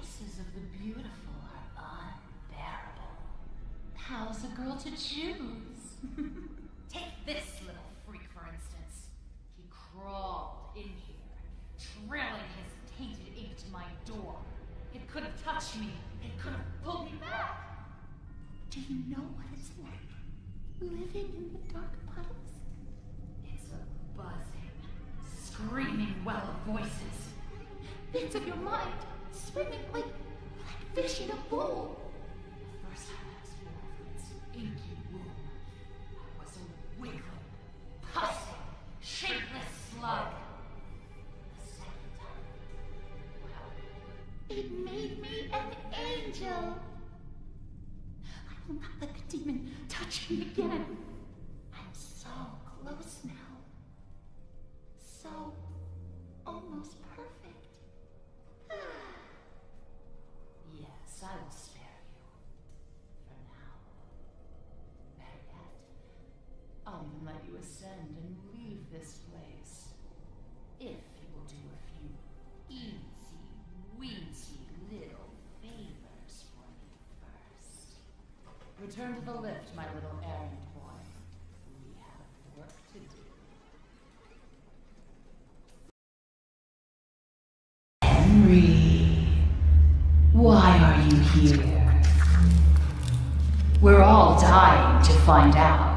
voices of the beautiful are unbearable. How's a girl to choose? Take this little freak, for instance. He crawled in here, trailing his tainted ink to my door. It could have touched me. It could have pulled me back. Do you know what it's like, living in the dark puddles? It's a buzzing, screaming well of voices. Bits of your mind swimming like fish in a bowl. The first time I was born from its inky womb, I was a wiggling, pussing, shapeless slug. The second time, well, It made me an angel. I will not let the demon touch me again. I'm so close now. So almost perfect. yes, I will spare you. For now. Better yet, I'll even let you ascend and leave this place. If you will do a few easy, weensy little favors for me first. Return to the lift, my little errand boy. We have work to do. Henry, why are you here? We're all dying to find out.